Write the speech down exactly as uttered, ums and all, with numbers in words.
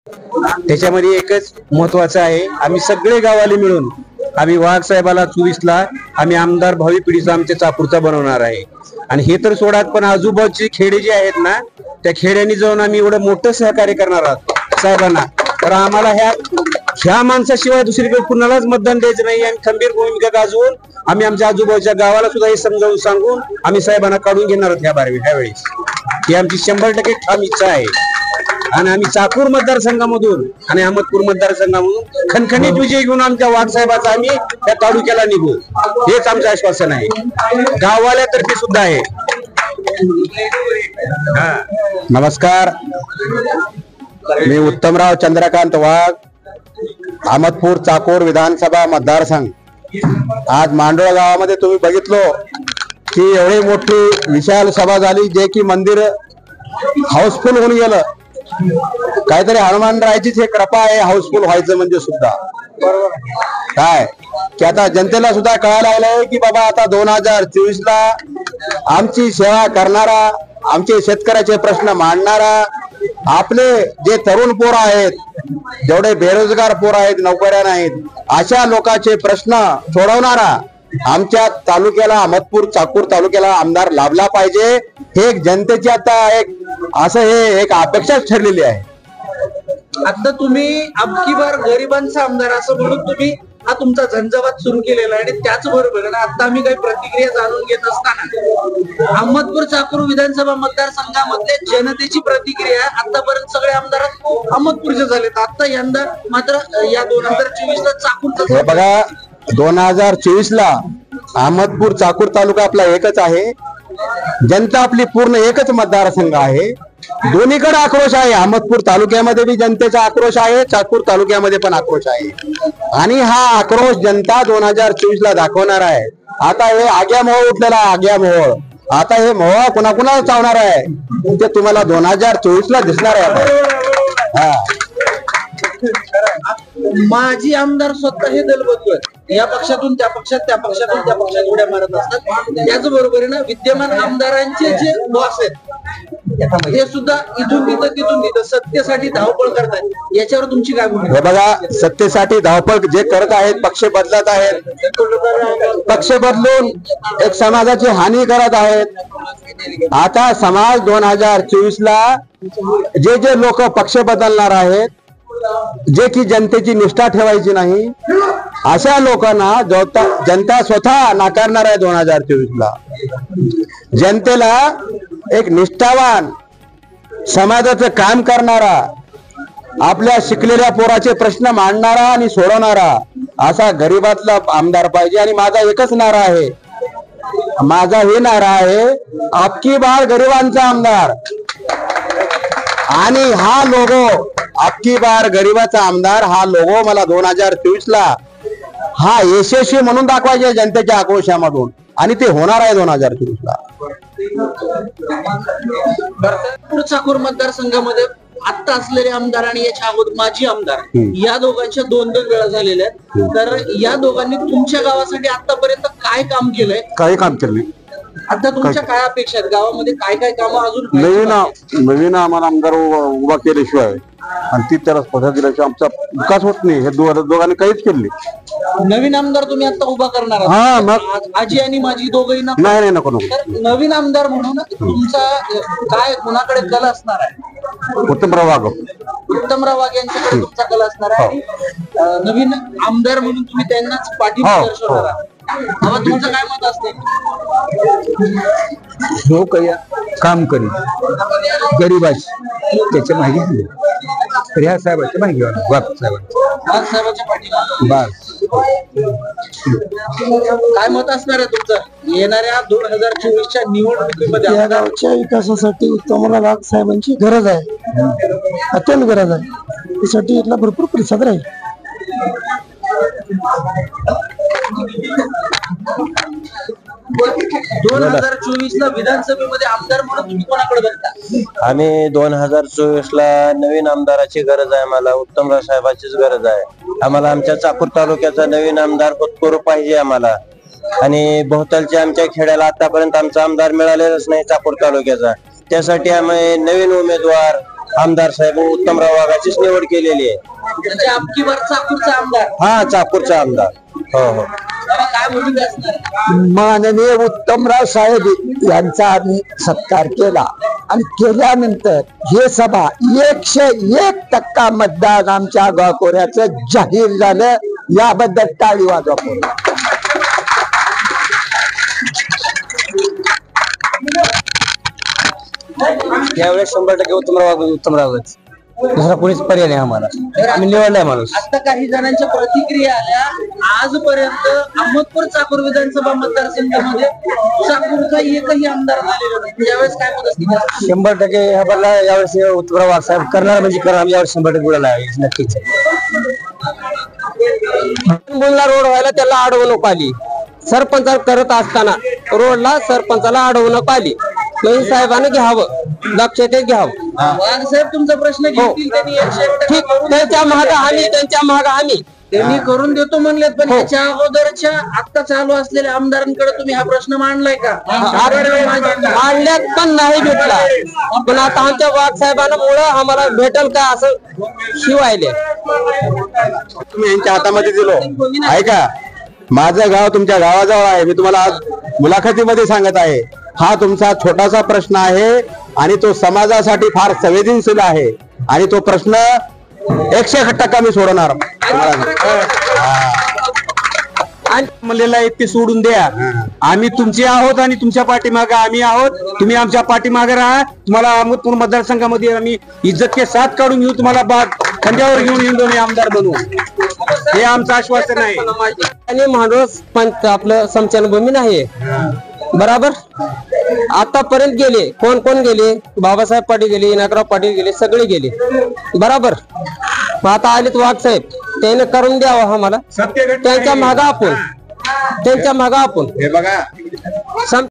त्याच्यामध्ये एकच महत्वाचं आहे, आम्ही सगळे गावाले मिळून आम्ही वाघ साहेबाला चोवीसला आम्ही आमदार भावी पिढीचा आमच्या चाकूरचा बनवणार आहे. आणि हे तर सोडात, पण आजूबाजूची खेडे जे आहेत ना, त्या खेड्यांनी जाऊन आम्ही एवढं मोठं सहकार्य करणार आहोत साहेबांना. तर आम्हाला ह्या ह्या माणसाशिवाय दुसरीकडे कुणालाच मतदान द्यायचं नाही. आणि खंबीर भूमिका गाजवून आम्ही आमच्या आजूबाजूच्या गावाला सुद्धा हे समजावून सांगून आम्ही साहेबांना काढून घेणार आहोत ह्या बारवी ह्यावेळेस. ही आमची शंभर टक्के ठाम इच्छा आहे. आणि आम्ही चाकूर मतदारसंघामधून आणि अहमदपूर मतदारसंघामधून खणखणीत विजय घेऊन आमच्या वाघ साहेबाचा आम्ही त्या तालुक्याला निघू, हेच आमचं आश्वासन आहे. गाववाल्यातर्फे सुद्धा आहे. नमस्कार, मी उत्तमराव चंद्रकांत वाघ, अहमदपूर चाकूर विधानसभा मतदारसंघ. आज मांडोळ गावामध्ये तुम्ही बघितलो की एवढी मोठी विशाल सभा झाली, जे की मंदिर हाऊसफुल होऊन गेलं. काहीतरी हनुमानरायचीच हे कृपा आहे हाऊसफुल व्हायचं म्हणजे सुद्धा. काय की आता जनतेला सुद्धा कळायला लागलंय की बाबा आता दोन हजार चोवीस ला आमची सेवा करणारा, आमचे शेतकऱ्याचे प्रश्न मांडणारा, आपले जे तरुण पोर आहेत, जेवढे बेरोजगार पोर आहेत, नोकऱ्या नाहीत, अशा लोकांचे प्रश्न सोडवणारा आमच्या तालुक्याला, अहमदपूर चाकूर तालुक्याला आमदार लाभला पाहिजे. हे एक जनतेची आता एक असं हे एक अपेक्षाच ठरलेली आहे. आता तुम्ही अबकी बार गरिबांचा आमदार असं म्हणून तुम्ही हा तुमचा झंझावात सुरू केलेला आहे. आणि त्याचबरोबर आता आम्ही काही प्रतिक्रिया जाणून घेत असताना अहमदपूर चाकूर विधानसभा मतदारसंघामध्ये जनतेची प्रतिक्रिया आतापर्यंत सगळे आमदार अहमदपूरचे झालेत. आता यंदा मात्र या दोन हजार चोवीस ला चाकूरचा बघा, दोन हजार चोवीस ला अहमदपूर चाकूर तालुका आपला एकच आहे, जनता आपली पूर्ण एकच मतदारसंघ आहे. दोन्हीकडे आक्रोश आहे. अहमदपूर तालुक्यामध्ये बी जनतेचा आक्रोश आहे, चाकूर तालुक्यामध्ये पण आक्रोश आहे. आणि हा आक्रोश जनता दोन हजार चोवीस ला दाखवणार आहे. आता हे आग्या मोह उठलेला आग्या मोह, आता हे मोह कुणाकुणाला चावणार आहे ते तुम्हाला दोन हजार चोवीस ला दिसणार आहे. हा, माजी आमदार स्वतः हे दल बदलत, या पक्षातून त्या पक्षात, त्या पक्षातून त्या पक्षात उड्या मारत असतात. त्याचबरोबर ना विद्यमान आमदारांचे जे बॉस आहेत हे सुद्धा इथून तिथं तिथून तिथं सत्तेसाठी धावपळ करतात. याच्यावर तुमची काय भूमिका? हे बघा, सत्तेसाठी धावपळ जे करत आहेत, पक्ष बदलत आहेत, पक्ष बदलून एक समाजाची हानी करत आहेत. आता समाज दोन हजार चोवीस ला जे जे लोक पक्ष बदलणार आहेत, जे की जनतेची निष्ठा ठेवायची नाही, अशा लोकांना जनता स्वतः नाकारणार आहे. दोन हजार चोवीस ला जनतेला एक निष्ठावान, समाजाचं काम करणारा, आपल्या शिकलेल्या पोराचे प्रश्न मांडणारा आणि सोडवणारा असा गरीबातला आमदार पाहिजे. आणि माझा एकच नारा आहे, माझा हे नारा आहे, अबकी बार गरिबांचा आमदार. आणि हा लोगो, अबकी बार गरिबाचा आमदार, हा लोगो मला दोन हजार चोवीस ला हा यशस्वी म्हणून दाखवायचे जनतेच्या आक्रोशामधून. आणि ते होणार आहे दोन हजार चोवीस ला. चाकूर मतदारसंघामध्ये आता असलेले आमदार आणि याच्या अगोदर माजी आमदार, या दोघांच्या दोन दोन वेळा झालेल्या आहेत. तर या दोघांनी तुमच्या गावासाठी आतापर्यंत काय काम केलंय? काही काम केलं. आता तुमच्या काय अपेक्षा आहेत? गावामध्ये काय काय काम अजून नवीन नवीन आम्हाला आमदार उभा केल्याशिवाय आणि ती त्याला स्पर्धा दिल्याशिवाय आमचा विकास होत नाही. हे दोघांनी काहीच केले. नवीन आमदार तुम्ही आता उभा करणार हा, मग आजी आणि माझी दोघंही ना? नाही नाही, नको नको. तर नवीन आमदार म्हणून तुमचा काय कुणाकडे कल असणार आहे? उत्तमराव वाघ. उत्तमराव वाघ यांच्याकडे तुमचा कल असणार आहे. नवीन आमदार म्हणून तुम्ही त्यांनाच पाठिंबा दर्शवणार आहात. तुमचं काय मत असते? जो काही काम करी गरीबाची त्याच्या माहिती तर ह्या साहेबांच्या माहिती वाघ साहेबांच्या साहेबांच्या पाठिंबा. बस. काय मत असणार आहे तुमचं येणाऱ्या दोन हजार चोवीसच्या निवडणुकीमध्ये? या गावच्या विकासासाठी उत्तमराव वाघ साहेबांची गरज आहे, अत्यंत गरज आहे. त्यासाठी इथला भरपूर प्रतिसाद राहील. दोन हजार चोवीस ला विधानसभेमध्ये आमदार म्हणून तुम्ही कोणाकडे बघता? आम्ही दोन हजार चोवीस ला नवीन आमदाराची गरज आहे. आम्हाला उत्तमराव साहेबांचीच गरज आहे. आम्हाला आमच्या चाकूर तालुक्याचा नवीन आमदार होतकरू पाहिजे आम्हाला. आणि बहुतालच्या आमच्या खेड्याला आतापर्यंत आमचा आमदार मिळालेलाच नाही चाकूर तालुक्याचा. त्यासाठी आम्ही नवीन उमेदवार आमदार साहेब उत्तमराव वाघाचीच निवड केलेली आहे. म्हणजे अबकी बार चाकूरचा आमदार. हा चाकूरचा आमदार. हो हो बाबा, काय भूमिका असणार? माननीय उत्तमराव साहेब यांचा आम्ही सत्कार केला आणि केल्यानंतर हे सभा एकशे एक टक्का मतदान आमच्या गावकोऱ्याचं जाहीर झालं. याबद्दल टाळी वाजवा. यावेळेस शंभर टक्के उत्तमराव उत्तमरावच, दुसरा कोणीच पर्याय नाही आम्हाला. आम्ही निवडलाय माणूस. आता काही जणांच्या प्रतिक्रिया आल्या. आजपर्यंत अहमदपूर चाकूर विधानसभा मतदारसंघामध्ये चाकूरचा एकही आमदार झालेला नाही. यावेळेस काय मत असतील? शंभर टक्के ह्याला यावेळेस उत्तमराव वाघ साहेब करणार म्हणजे करणार. यावेळेस शंभर टक्के उडाला नक्कीच. बोलला रोड व्हायला त्याला अडवणूक आली. सरपंच करत असताना रोडला सरपंचाला अडवणूक आली. नवीन साहेबांना घ्यावं, दक्षतेत घ्यावं. वाघ साहेब तुमचा प्रश्न घेतील, त्यांनी एकशे एक टक्के ठीक, करून त्यांच्या महागा आम्ही त्यांच्या महागा आम्ही त्यांनी करून देतो म्हणलेत. पण त्याच्या अगोदरच्या आता चालू असलेल्या आमदारांकडे तुम्ही हा प्रश्न मांडलाय का? मांडण्यात पण नाही भेटला. पण आता आमच्या वाघ साहेबांना मुळे आम्हाला भेटल का असं शिवायले. तुम्ही यांच्या हातामध्ये दिलो. ऐका, माझं गाव तुमच्या गावाजवळ आहे. मी तुम्हाला आज मुलाखतीमध्ये सांगत आहे, हा तुमचा छोटासा प्रश्न आहे आणि तो समाजासाठी फार संवेदनशील आहे आणि तो प्रश्न एकशे एक टक्का मी सोडवणार. म्हणलेला आहे ते सोडून द्या. आम्ही तुमचे आहोत आणि तुमच्या पाठीमागे आम्ही आहोत. तुम्ही आमच्या पाठीमागे राहा. तुम्हाला अहमदपूर मतदारसंघामध्ये आम्ही इज्जत के साथ काढून घेऊ. तुम्हाला बाग खांद्यावर घेऊन येऊन दोन्ही आमदार बनवू. हे आमचं आश्वासन आहे. आणि माणूस पंच आपलं समचनभूमी नाही बराबर. आतापर्यंत गेले कोण कोण गेले? बाबासाहेब पाटील गेले, इनाकराव पाटील गेले, सगळे गेले बराबर. आता आलेत वाघ साहेब, त्याने करून द्यावं आम्हाला. त्यांच्या मागा आपण त्यांच्या मागा आपण हे बघा,